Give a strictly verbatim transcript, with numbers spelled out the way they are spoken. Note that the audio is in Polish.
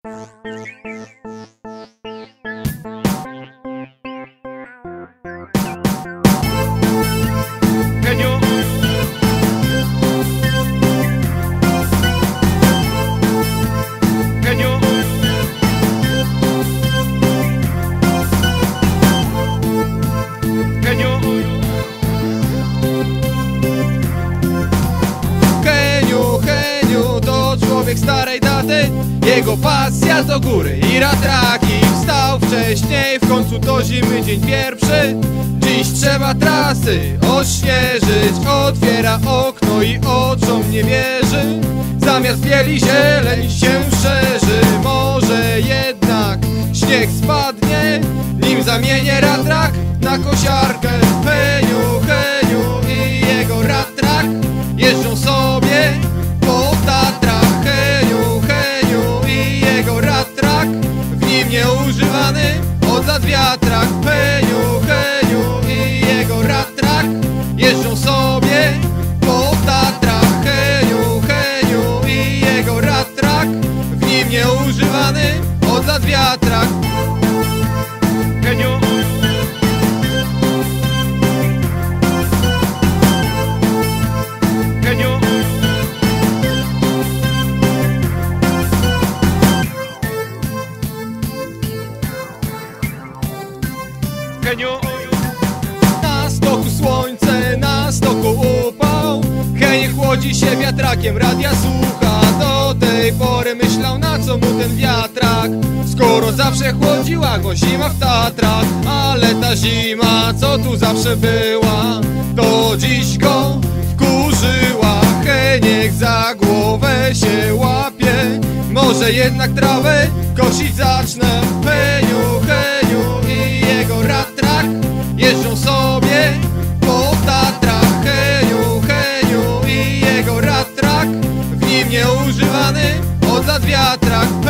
Heniu. Heniu. Heniu. Heniu, Heniu to człowiek starej daty. Jego pasja to góry i ratraki. Wstał wcześniej, w końcu to zimny dzień pierwszy. Dziś trzeba trasy odświeżyć. Otwiera okno i oczom nie wierzy. Zamiast bieli zieleń się szerzy. Może jednak śnieg spadnie, nim zamienię ratrak na kosiarkę. Heniu, Heniu i jego ratrak jeżdżą sobie po Tatrach. Heniu, Heniu i jego ratrak, w nim nieużywany od lat wiatrak. Heniu, Heniu i jego ratrak jeżdżą sobie po Tatrach. Heniu, Heniu i jego ratrak, w nim nieużywany od lat wiatrak. Heniu. Heniu. Heniu. Na stoku słońce, na stoku upał. Heniu chłodzi się wiatrakiem, radia słucha. Do tej pory myślał, na co mu ten wiatrak, skoro zawsze chłodziła go zima w Tatrach. Ale ta zima, co tu zawsze była, to dziś go wkurzyła. Heniek za głowę się łapie, może jednak trawę kosić zacznę. Heniu, Heniu i jego ratrak jeżdżą sobie po Tatrach. Heniu, Heniu i jego ratrak, w nim nieużywany od lat wiatrak.